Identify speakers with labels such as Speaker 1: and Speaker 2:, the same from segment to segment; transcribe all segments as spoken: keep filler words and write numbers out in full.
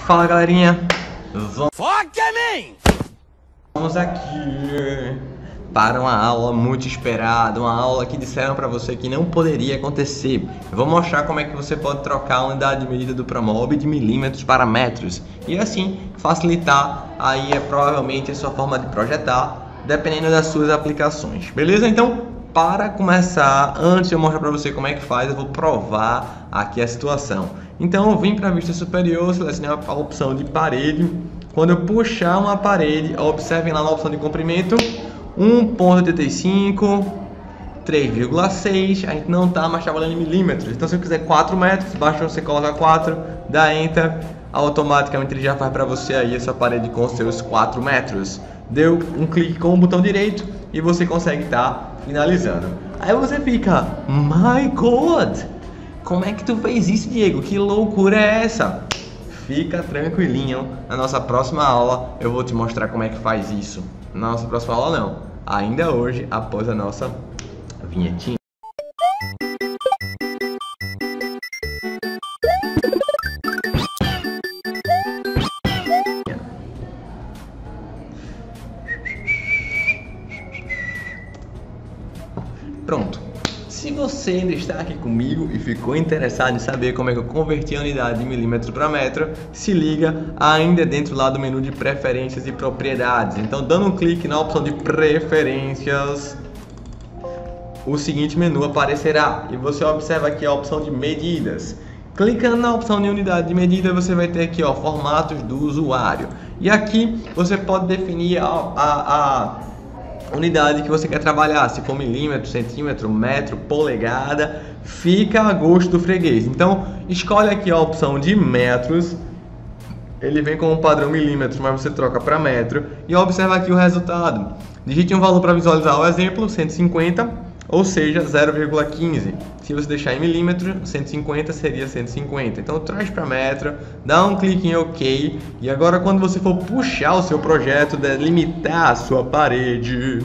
Speaker 1: Fala, galerinha, vamos
Speaker 2: Foca-me!
Speaker 1: Vamos aqui para uma aula muito esperada, uma aula que disseram para você que não poderia acontecer. Eu vou mostrar como é que você pode trocar a unidade de medida do Promob de milímetros para metros e assim facilitar aí é provavelmente a sua forma de projetar, dependendo das suas aplicações, beleza? Então, para começar, antes de eu mostrar para você como é que faz, eu vou provar aqui a situação. Então eu vim para a vista superior, selecionei a opção de parede. Quando eu puxar uma parede, observem lá na opção de comprimento, um ponto oitenta e cinco, três vírgula seis, a gente não está mais trabalhando em milímetros. Então se eu quiser quatro metros, basta você colocar quatro, dá Enter, automaticamente ele já faz para você aí essa parede com seus quatro metros. Deu um clique com o botão direito e você consegue estar finalizando. Aí você fica, my God, como é que tu fez isso, Diego? Que loucura é essa? Fica tranquilinho, na nossa próxima aula eu vou te mostrar como é que faz isso. Na nossa próxima aula não, ainda hoje, após a nossa vinhetinha. Pronto. Se você ainda está aqui comigo e ficou interessado em saber como é que eu converti a unidade de milímetro para metro, se liga, ainda dentro lá do menu de preferências e propriedades. Então, dando um clique na opção de preferências, o seguinte menu aparecerá e você observa aqui a opção de medidas. Clicando na opção de unidade de medida, você vai ter aqui, ó, formatos do usuário. E aqui você pode definir a, a, a unidade que você quer trabalhar, se for milímetro, centímetro, metro, polegada, fica a gosto do freguês. Então escolhe aqui a opção de metros, ele vem com o padrão milímetros, mas você troca para metro e observa aqui o resultado. Digite um valor para visualizar o exemplo, cento e cinquenta, ou seja, zero vírgula quinze. Se você deixar em milímetro, cento e cinquenta seria cento e cinquenta. Então traz para metro, dá um clique em OK. E agora quando você for puxar o seu projeto, delimitar a sua parede,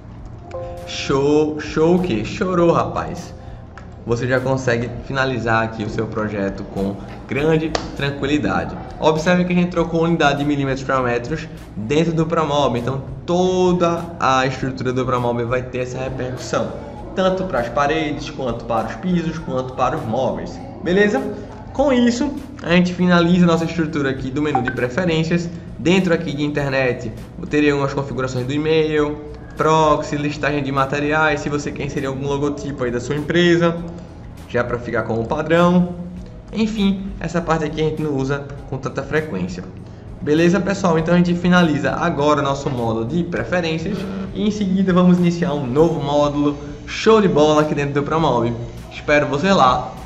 Speaker 1: show, show o quê? Chorou, rapaz. Você já consegue finalizar aqui o seu projeto com grande tranquilidade. Observe que a gente trocou a unidade de milímetros para metros dentro do Promob. Então toda a estrutura do Promob vai ter essa repercussão, tanto para as paredes, quanto para os pisos, quanto para os móveis. Beleza? Com isso, a gente finaliza a nossa estrutura aqui do menu de preferências. Dentro aqui de internet, eu teria algumas configurações do e-mail, proxy, listagem de materiais, se você quer inserir algum logotipo aí da sua empresa, já para ficar com o padrão. Enfim, essa parte aqui a gente não usa com tanta frequência. Beleza, pessoal? Então a gente finaliza agora nosso módulo de preferências e em seguida vamos iniciar um novo módulo show de bola aqui dentro do Promob. Espero você lá.